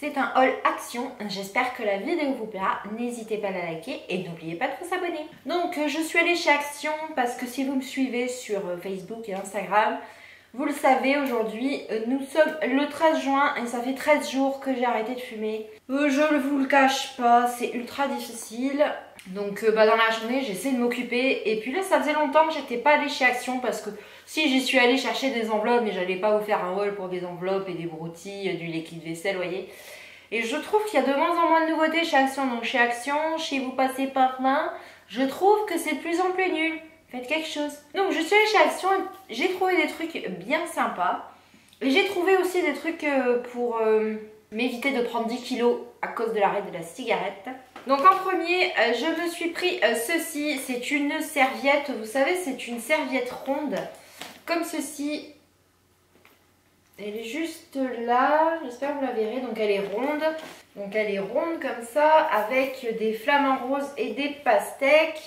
C'est un haul action, j'espère que la vidéo vous plaira, n'hésitez pas à la liker et n'oubliez pas de vous abonner. Donc je suis allée chez Action parce que si vous me suivez sur Facebook et Instagram, vous le savez, aujourd'hui nous sommes le 13 juin et ça fait 13 jours que j'ai arrêté de fumer. Je ne vous le cache pas, c'est ultra difficile. Donc dans la journée j'essaie de m'occuper et puis là ça faisait longtemps que j'étais pas allée chez Action parce que si j'y suis allée chercher des enveloppes mais j'allais pas vous faire un haul pour des enveloppes et des broutilles, du liquide vaisselle, vous voyez. Et je trouve qu'il y a de moins en moins de nouveautés chez Action. Donc chez Action, si vous passez par là, je trouve que c'est de plus en plus nul. Faites quelque chose. Donc je suis allée chez Action, j'ai trouvé des trucs bien sympas. Et j'ai trouvé aussi des trucs pour m'éviter de prendre 10 kilos à cause de l'arrêt de la cigarette. Donc en premier, je me suis pris ceci. C'est une serviette, vous savez, c'est une serviette ronde. Comme ceci. Elle est juste là, j'espère que vous la verrez. Donc elle est ronde. Donc elle est ronde comme ça, avec des flamants roses et des pastèques.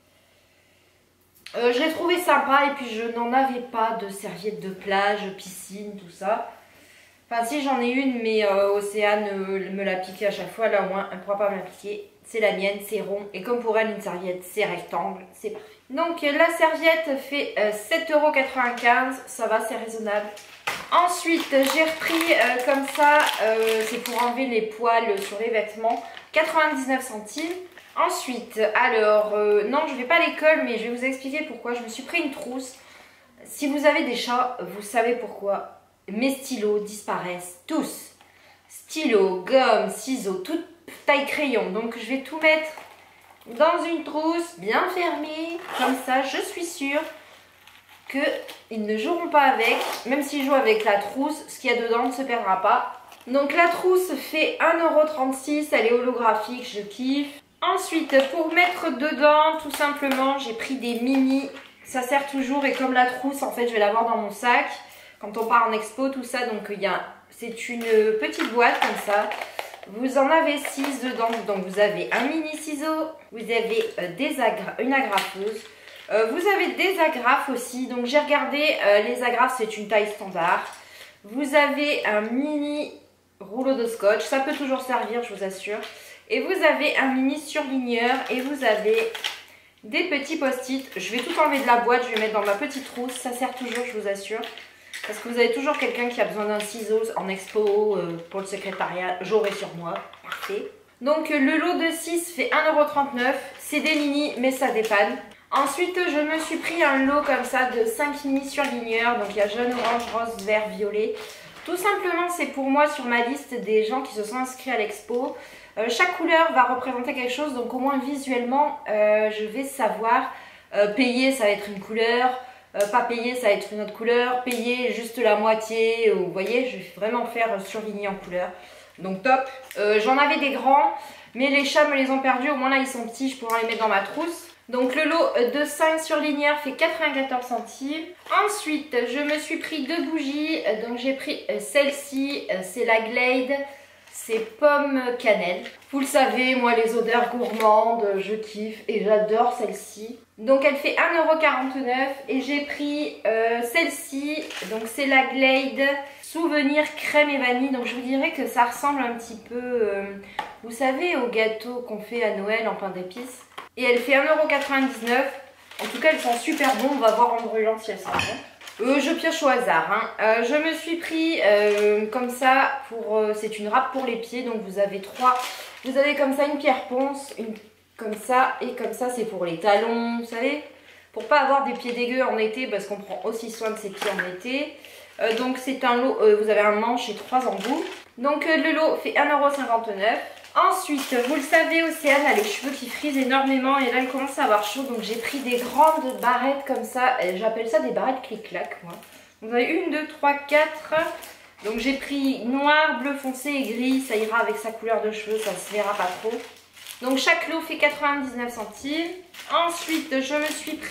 Je l'ai trouvé sympa et puis je n'en avais pas de serviette de plage, piscine, tout ça. Enfin si, j'en ai une, mais Océane me l'a piqué à chaque fois. Là au moins elle ne pourra pas me la piquer. C'est la mienne, c'est rond. Et comme pour elle une serviette c'est rectangle, c'est parfait. Donc la serviette fait 7,95 €, ça va, c'est raisonnable. Ensuite j'ai repris comme ça, c'est pour enlever les poils sur les vêtements, 99 centimes. Ensuite, alors, non je vais pas à l'école mais je vais vous expliquer pourquoi. Je me suis pris une trousse. Si vous avez des chats, vous savez pourquoi. Mes stylos disparaissent tous. Stylos, gomme, ciseaux, toute taille crayon. Donc je vais tout mettre dans une trousse bien fermée. Comme ça, je suis sûre qu'ils ne joueront pas avec. Même s'ils jouent avec la trousse, ce qu'il y a dedans ne se perdra pas. Donc la trousse fait 1,36 €. Elle est holographique, je kiffe. Ensuite, pour mettre dedans, tout simplement, j'ai pris des mini. Ça sert toujours et comme la trousse, en fait, je vais l'avoir dans mon sac. Quand on part en expo, tout ça, donc c'est une petite boîte comme ça. Vous en avez 6 dedans, donc vous avez un mini ciseau, vous avez une agrafeuse, vous avez des agrafes aussi. Donc j'ai regardé, les agrafes c'est une taille standard. Vous avez un mini rouleau de scotch, ça peut toujours servir, je vous assure. Et vous avez un mini surligneur et vous avez des petits post-it. Je vais tout enlever de la boîte, je vais mettre dans ma petite trousse, ça sert toujours, je vous assure. Parce que vous avez toujours quelqu'un qui a besoin d'un ciseau en expo pour le secrétariat, j'aurai sur moi, parfait. Donc le lot de 6 fait 1,39 €, c'est des mini mais ça dépanne. Ensuite je me suis pris un lot comme ça de 5 mini surligneurs, donc il y a jaune, orange, rose, vert, violet. Tout simplement c'est pour moi sur ma liste des gens qui se sont inscrits à l'expo. Chaque couleur va représenter quelque chose, donc au moins visuellement je vais savoir. Payer ça va être une couleur, pas payer ça va être une autre couleur, payer juste la moitié, vous voyez, je vais vraiment faire surligner en couleur. Donc top. J'en avais des grands mais les chats me les ont perdus, au moins là ils sont petits, je pourrais les mettre dans ma trousse. Donc le lot de 5 surligneurs fait 94 centimes. Ensuite je me suis pris 2 bougies, donc j'ai pris celle-ci, c'est la Glade. C'est pomme cannelle. Vous le savez, moi les odeurs gourmandes, je kiffe et j'adore celle-ci. Donc elle fait 1,49 € et j'ai pris celle-ci. Donc c'est la Glade Souvenir crème et vanille. Donc je vous dirais que ça ressemble un petit peu, vous savez, au gâteau qu'on fait à Noël en pain d'épices. Et elle fait 1,99 €. En tout cas elles sont super bonnes, on va voir en brûlant si elles sont bonnes. Je pioche au hasard. Je me suis pris comme ça, c'est une râpe pour les pieds. Donc vous avez vous avez comme ça une pierre ponce, une comme ça et comme ça c'est pour les talons, vous savez. Pour pas avoir des pieds dégueux en été parce qu'on prend aussi soin de ses pieds en été. Donc c'est un lot, vous avez un manche et 3 embouts. Donc le lot fait 1,59 €. Ensuite, vous le savez, Océane a les cheveux qui frisent énormément et là elle commence à avoir chaud. Donc j'ai pris des grandes barrettes comme ça. J'appelle ça des barrettes clic-clac moi. Vous avez 1, 2, 3, 4. Donc j'ai pris noir, bleu foncé et gris. Ça ira avec sa couleur de cheveux, ça se verra pas trop. Donc chaque lot fait 99 centimes. Ensuite, je me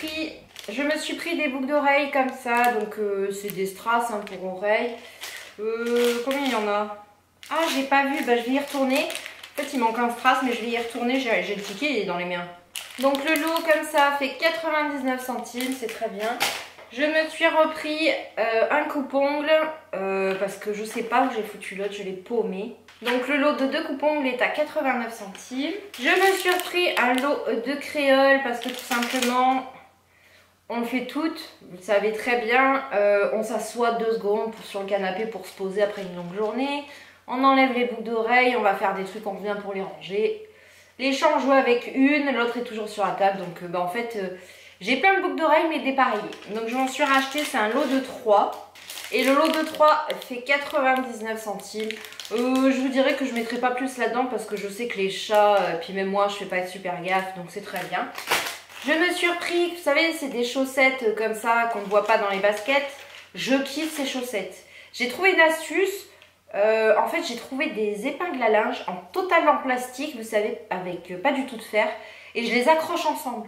suis pris des boucles d'oreilles comme ça. Donc c'est des strass pour oreilles. Combien il y en a? Ah, j'ai pas vu, bah, je vais y retourner. En fait il manque un strass mais je vais y retourner, j'ai le ticket, il est dans les miens. Donc le lot comme ça fait 99 centimes, c'est très bien. Je me suis repris un coupe-ongle parce que je sais pas où j'ai foutu l'autre, je l'ai paumé. Donc le lot de 2 coupe-ongles est à 89 centimes. Je me suis repris un lot de créoles parce que tout simplement, on le fait toutes. Vous le savez très bien, on s'assoit 2 secondes sur le canapé pour se poser après une longue journée. On enlève les boucles d'oreilles, on va faire des trucs, on revient pour les ranger. Les chats, on joue avec une, l'autre est toujours sur la table. Donc en fait, j'ai plein de boucles d'oreilles mais dépareillées. Donc je m'en suis racheté, c'est un lot de 3. Et le lot de 3 fait 99 centimes. Je vous dirais que je ne mettrai pas plus là-dedans parce que je sais que les chats, puis même moi, je fais pas super gaffe, donc c'est très bien. Je me suis repris, vous savez, c'est des chaussettes comme ça qu'on ne voit pas dans les baskets. Je kiffe ces chaussettes. J'ai trouvé une astuce. En fait, j'ai trouvé des épingles à linge en total en plastique, vous savez, avec pas du tout de fer. Et je les accroche ensemble.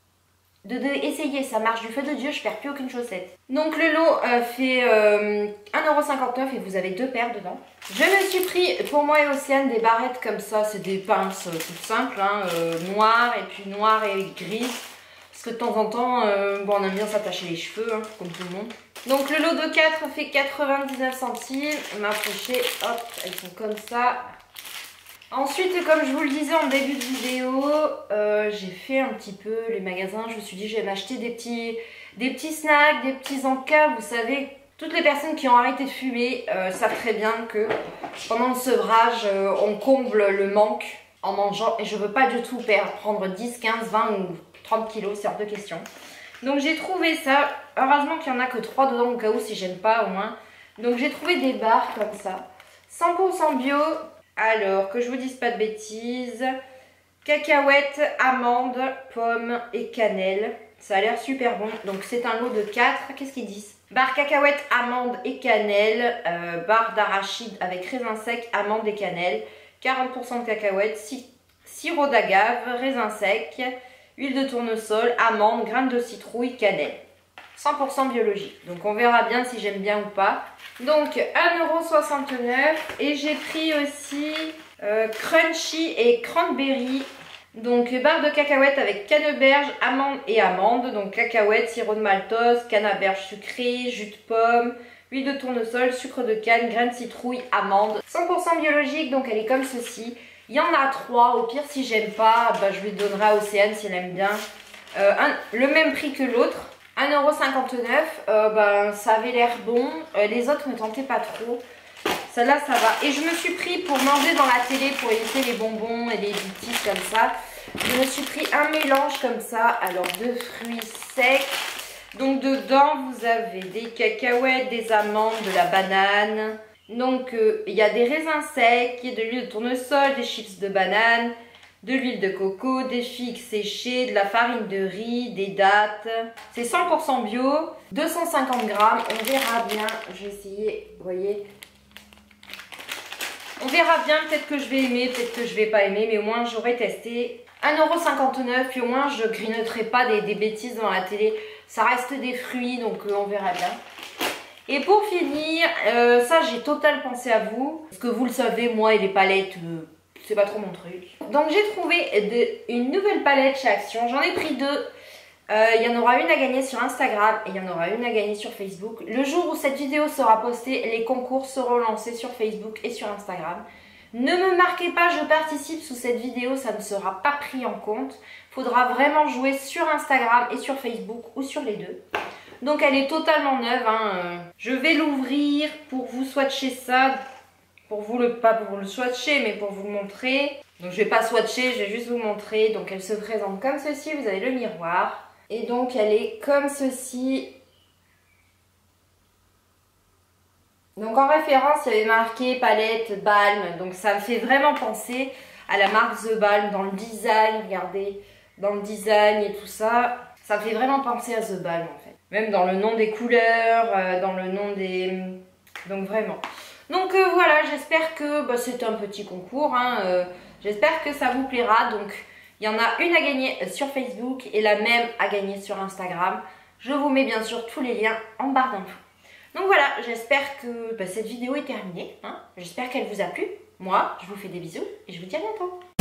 Essayez, ça marche du feu de Dieu, je perds plus aucune chaussette. Donc le lot fait 1,59 € et vous avez 2 paires dedans. Je me suis pris pour moi et Océane des barrettes comme ça, c'est des pinces toutes simples, hein, noires et puis noires et grises. Parce que de temps en temps, bon, on aime bien s'attacher les cheveux, hein, comme tout le monde. Donc le lot de 4 fait 99 centimes. Ma pochette, hop, elles sont comme ça. Ensuite, comme je vous le disais en début de vidéo, j'ai fait un petit peu les magasins. Je me suis dit, je vais m'acheter des petits snacks, des petits encas. Vous savez, toutes les personnes qui ont arrêté de fumer savent très bien que pendant le sevrage, on comble le manque en mangeant. Et je ne veux pas du tout prendre 10, 15, 20 ou 30 kilos, c'est hors de question. Donc j'ai trouvé ça. Heureusement qu'il n'y en a que 3 dedans au cas où si j'aime pas au moins. Donc j'ai trouvé des barres comme ça. 100% bio. Alors, que je vous dise pas de bêtises, cacahuètes, amandes, pommes et cannelle. Ça a l'air super bon. Donc c'est un lot de 4. Qu'est-ce qu'ils disent? Barre cacahuètes, amandes et cannelle. Barre d'arachide avec raisin sec, amandes et cannelle. 40% de cacahuètes, sirop d'agave, raisin sec, huile de tournesol, amandes, graines de citrouille, cannelle. 100% biologique. Donc on verra bien si j'aime bien ou pas. Donc 1,69 € et j'ai pris aussi crunchy et cranberry. Donc barre de cacahuètes avec canneberge, amandes et amandes. Donc cacahuètes, sirop de maltose, canneberge sucré, jus de pomme, huile de tournesol, sucre de canne, graines de citrouille, amandes. 100% biologique, donc elle est comme ceci. Il y en a 3. Au pire, si j'aime pas, bah, je lui donnerai à Océane si elle aime bien. Le même prix que l'autre. 1,59 €, ben, ça avait l'air bon. Les autres ne tentaient pas trop. Celle-là, ça va. Et je me suis pris pour manger dans la télé, pour éviter les bonbons et les bêtises comme ça. Je me suis pris un mélange comme ça, alors de fruits secs. Donc dedans, vous avez des cacahuètes, des amandes, de la banane. Donc il y a des raisins secs, de l'huile de tournesol, des chips de banane, de l'huile de coco, des figues séchées, de la farine de riz, des dattes. C'est 100% bio, 250 grammes. On verra bien. Je vais essayer, vous voyez. On verra bien, peut-être que je vais aimer, peut-être que je vais pas aimer, mais au moins j'aurai testé. 1,59 €, puis au moins je grignoterai pas des bêtises dans la télé. Ça reste des fruits, donc on verra bien. Et pour finir, ça j'ai total pensé à vous. Parce que vous le savez, moi et les palettes, c'est pas trop mon truc. Donc j'ai trouvé une nouvelle palette chez Action. J'en ai pris 2. Il y en aura une à gagner sur Instagram et il y en aura une à gagner sur Facebook. Le jour où cette vidéo sera postée, les concours seront lancés sur Facebook et sur Instagram. Ne me marquez pas, je participe sous cette vidéo, ça ne sera pas pris en compte. Il faudra vraiment jouer sur Instagram et sur Facebook ou sur les deux. Donc elle est totalement neuve. Je vais l'ouvrir pour vous swatcher ça. Pas pour vous le swatcher, mais pour vous le montrer. Donc je vais pas swatcher, je vais juste vous montrer. Donc elle se présente comme ceci, vous avez le miroir. Et donc elle est comme ceci. Donc en référence, il y avait marqué palette Balm. Donc ça me fait vraiment penser à la marque The Balm dans le design. Regardez, dans le design et tout ça. Ça me fait vraiment penser à The Balm en fait. Même dans le nom des couleurs, dans le nom des... Donc vraiment. Donc voilà, j'espère que c'est un petit concours. J'espère que ça vous plaira. Donc il y en a une à gagner sur Facebook et la même à gagner sur Instagram. Je vous mets bien sûr tous les liens en barre d'infos. Donc voilà, j'espère que cette vidéo est terminée. J'espère qu'elle vous a plu. Moi, je vous fais des bisous et je vous dis à bientôt.